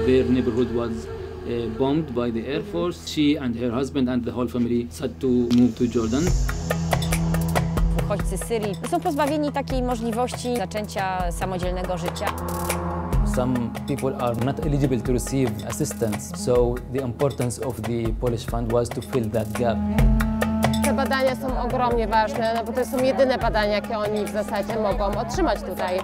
their neighborhood was bombed by the Air Force. She and her husband and the whole family decided to move to Jordan. Uchodźcy z Syrii są pozbawieni takiej możliwości zaczęcia samodzielnego życia. Some people are not eligible to receive assistance, so the importance of the Polish Fund was to fill that gap. Te badania są ogromnie ważne, no bo to są jedyne badania, jakie oni w zasadzie mogą otrzymać tutaj.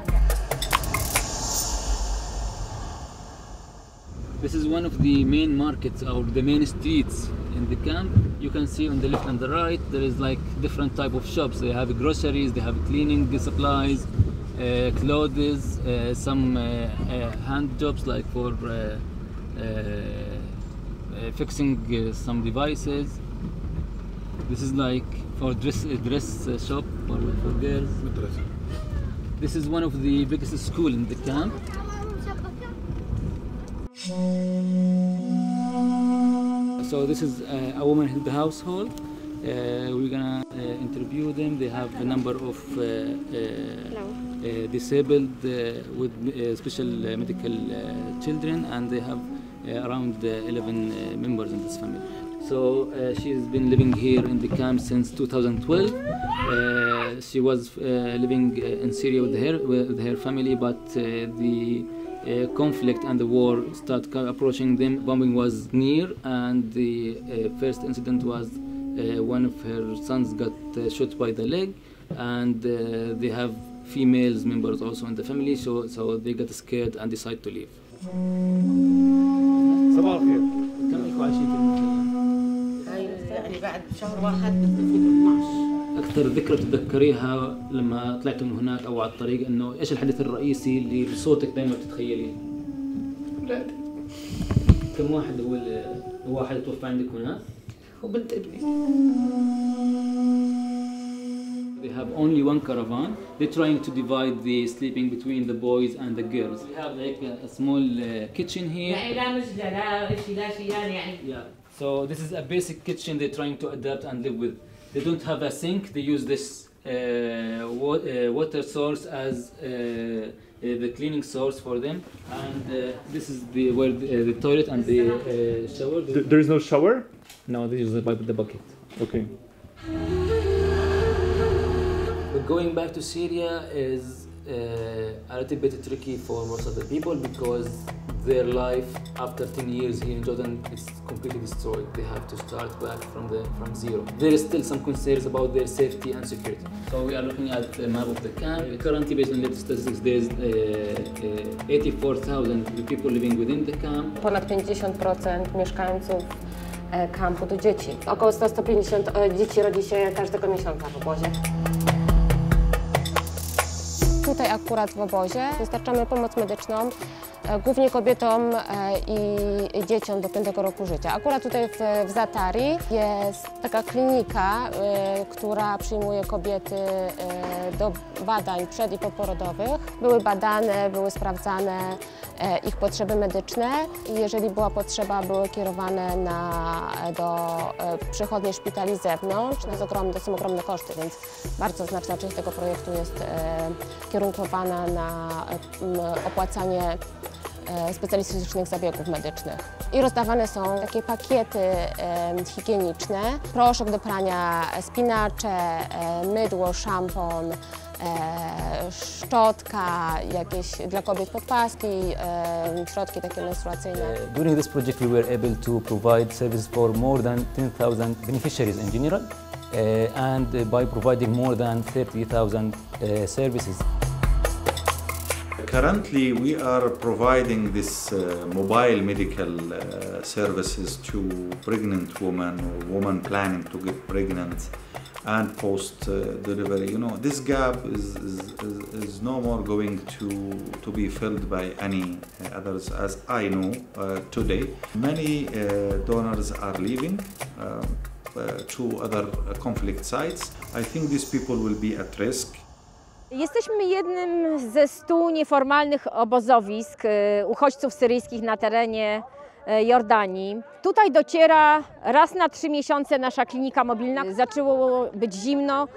This is one of the main markets or the main streets in the camp. You can see on the left and the right there is like different type of shops. They have groceries, they have cleaning supplies, clothes, some hand jobs like for fixing some devices. This is like for dress shop for girls. This is one of the biggest school in the camp. So this is a woman in the household. We're gonna interview them. They have a number of disabled with special medical children, and they have around 11 members in this family. So she's been living here in the camp since 2012. She was living in Syria with her family, but the conflict and the war started approaching them. Bombing was near, and the first incident was one of her sons got shot by the leg, and they have females members also in the family, so they got scared and decided to leave. صباح الخير. كم لكم عايشين في المخيم؟ يعني بعد شهر واحد في 12. أكثر ذكرى تتذكريها لما طلعتوا من هناك أو على الطريق، إنه إيش الحدث الرئيسي اللي بصوتك دائما بتتخيليه؟ أولادي. كم واحد هو واحد توفى عندك هناك؟ وبنت ابني. They have only one caravan. They're trying to divide the sleeping between the boys and the girls. We have like a small kitchen here. Yeah. So this is a basic kitchen they're trying to adapt and live with. They don't have a sink. They use this water source as the cleaning source for them. And this is where the toilet and the shower. There is no shower? No, they use the bucket. Okay. Going back to Syria is a little bit tricky for most of the people because their life after 10 years here in Jordan is completely destroyed. They have to start back from zero. There is still some concerns about their safety and security. So we are looking at the map of the camp. Currently, based on latest statistics, there is 84,000 people living within the camp. Ponad 50% mieszkańców kampu to dzieci. Około 150 dzieci rodzi się każdego miesiąca w obozie. Tutaj akurat w obozie dostarczamy pomoc medyczną głównie kobietom i dzieciom do 5 roku życia. Akurat tutaj w Zatari jest taka klinika, która przyjmuje kobiety do badań przed- i poporodowych. Były badane, były sprawdzane ich potrzeby medyczne i jeżeli była potrzeba, były kierowane do przychodni szpitali z zewnątrz. To są ogromne koszty, więc bardzo znaczna część tego projektu jest kierunkowana na opłacanie specjalistycznych zabiegów medycznych. I rozdawane są takie pakiety higieniczne, proszek do prania, spinacze, mydło, szampon, szczotka, jakieś dla kobiet podpaski, środki takie menstruacyjne. During this project we were able to provide services for more than 10,000 beneficiaries in general and by providing more than 30,000 services. Currently, we are providing this mobile medical services to pregnant women or women planning to get pregnant and post-delivery. You know, this gap is no more going to be filled by any others, as I know today. Many donors are leaving to other conflict sites. I think these people will be at risk. Jesteśmy jednym ze 100 nieformalnych obozowisk uchodźców syryjskich na terenie Jordanii. Tutaj dociera raz na 3 miesiące nasza klinika mobilna. Zaczęło być zimno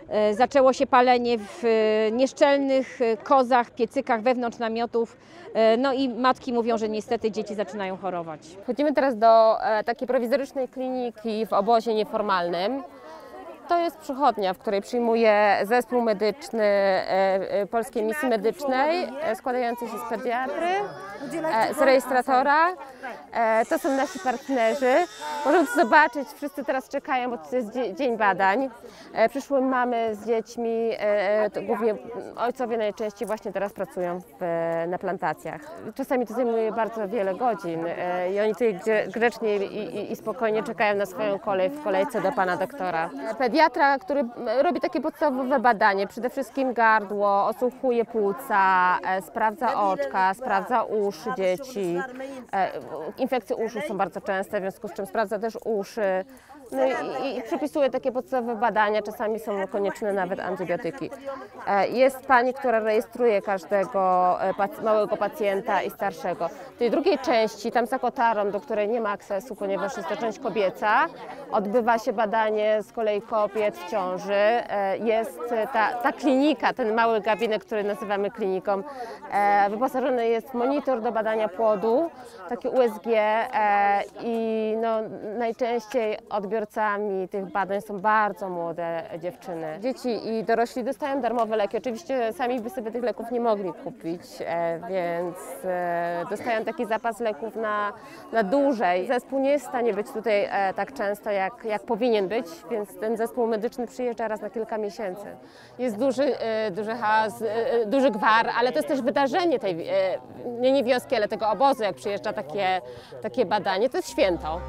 Zaczęło się palenie w nieszczelnych kozach, piecykach wewnątrz namiotów. No i matki mówią, że niestety dzieci zaczynają chorować. Wchodzimy teraz do takiej prowizorycznej kliniki w obozie nieformalnym. To jest przychodnia, w której przyjmuje zespół medyczny Polskiej Misji Medycznej, składający się z pediatry, z rejestratora. To są nasi partnerzy. Możemy to zobaczyć, wszyscy teraz czekają, bo to jest dzień badań. Przyszły mamy z dziećmi, głównie ojcowie najczęściej właśnie teraz pracują na plantacjach. Czasami to zajmuje bardzo wiele godzin i oni tutaj grzecznie i spokojnie czekają na swoją kolej w kolejce do pana doktora. Pediatra, który robi takie podstawowe badanie, przede wszystkim gardło, osłuchuje płuca, sprawdza oczka, sprawdza uszy dzieci. Infekcje uszu są bardzo częste, w związku z czym sprawdza też uszy. No i przepisuje takie podstawowe badania, czasami są konieczne nawet antybiotyki. Jest pani, która rejestruje każdego małego pacjenta i starszego. W tej drugiej części, tam za kotarą, do której nie ma akcesu, ponieważ jest to część kobieca, odbywa się badanie z kolei kobiet w ciąży. Jest ta klinika, ten mały gabinet, który nazywamy kliniką, wyposażony jest w monitor do badania płodu, taki USG i no, najczęściej odbiorcami tych badań są bardzo młode dziewczyny. Dzieci i dorośli dostają darmowe leki. Oczywiście sami by sobie tych leków nie mogli kupić, więc dostają taki zapas leków na dłużej. Zespół nie jest w stanie być tutaj tak często, jak powinien być, więc ten zespół medyczny przyjeżdża raz na kilka miesięcy. Jest duży chaos, duży gwar, ale to jest też wydarzenie tej, nie wioski, ale tego obozu, jak przyjeżdża takie badanie. To jest święto.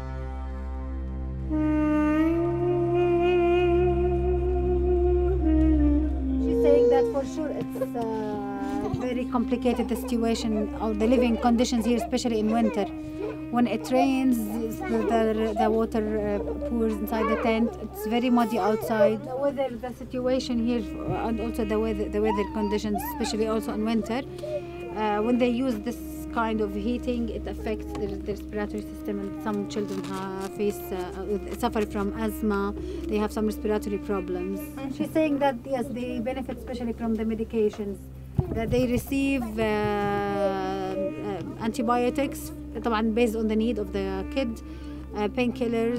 Saying that for sure it's very complicated the situation or the living conditions here, especially in winter. When it rains, the water pours inside the tent. It's very muddy outside. The weather, the situation here, and also the weather conditions, especially also in winter. When they use this kind of heating, it affects the respiratory system, and some children suffer from asthma. They have some respiratory problems. And she's saying that yes, they benefit especially from the medications that they receive, antibiotics, طبعاً based on the need of the kid, painkillers,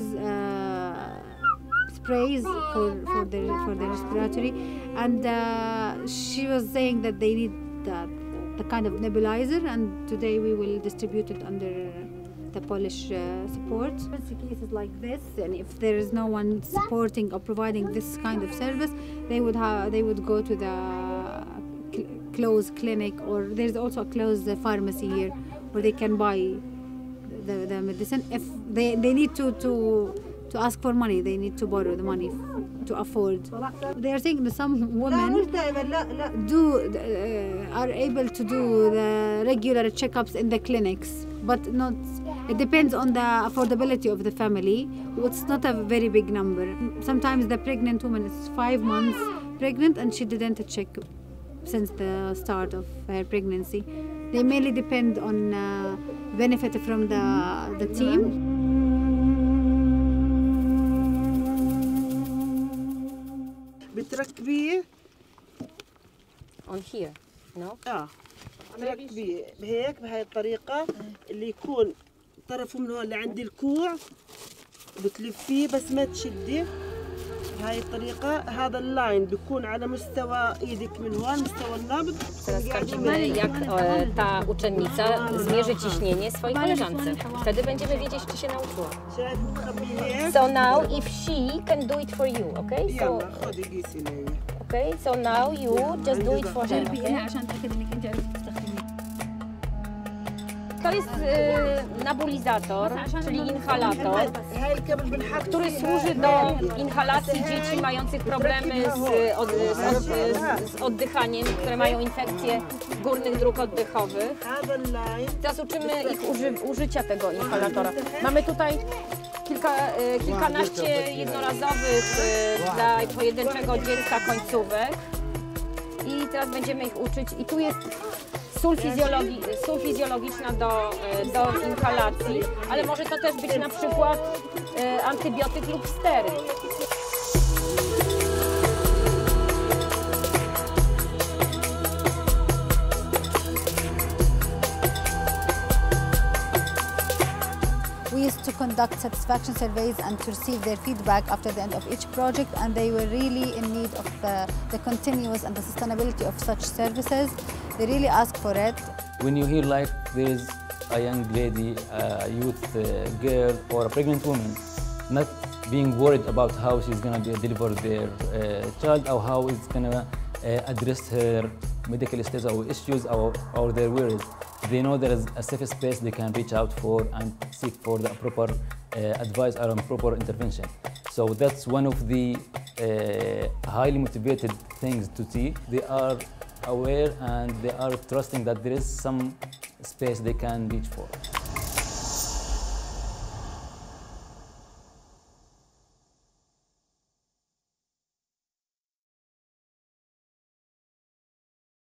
sprays for the respiratory, and she was saying that they need the kind of nebulizer, and today we will distribute it under the Polish support. In cases like this, and if there is no one supporting or providing this kind of service, they would go to the closed clinic, or there's also a closed pharmacy here where they can buy the medicine. If they need to ask for money, they need to borrow the money to afford. They are saying that some women are able to do the regular checkups in the clinics, but not. It depends on the affordability of the family. It's not a very big number. Sometimes the pregnant woman is 5 months pregnant and she didn't check since the start of her pregnancy. They mainly depend on benefit from the team. بتركبيه On here, no? بتركبيه بهيك بهاي الطريقة اللي يكون طرفه من هون لعند الكوع بتلفيه بس ما تشدي بهاي الطريقة. هذا اللاين بيكون على مستوى ايدك من هون مستوى النبض. Teraz sprawdzimy, jak ta uczennica zmierzy ciśnienie swojej koleżance. Wtedy będziemy wiedzieć, czy się nauczyła. شايف بخبيه هيك. So now if she can do it for you, okay? يلا خذي قيسي لي. Okay, so now you just do it for her. To jest nebulizator, czyli inhalator, który służy do inhalacji dzieci mających problemy z oddychaniem, które mają infekcje górnych dróg oddechowych. Teraz uczymy ich użycia tego inhalatora. Mamy tutaj kilkanaście jednorazowych dla pojedynczego dziecka końcówek i teraz będziemy ich uczyć. I tu jest sól fizjologiczna do inhalacji, ale może to też być na przykład antybiotyk lub steryk. used to conduct satisfaction surveys and to receive their feedback after the end of each project, and they were really in need of the continuous and the sustainability of such services. They really asked for it. When you hear like there is a young lady, a youth girl, or a pregnant woman, not being worried about how she's going to deliver their child or how it's going to address her medical status or issues or their worries. They know there is a safe space they can reach out for and seek for the proper advice or proper intervention. So that's one of the highly motivated things to see. They are aware and they are trusting that there is some space they can reach for.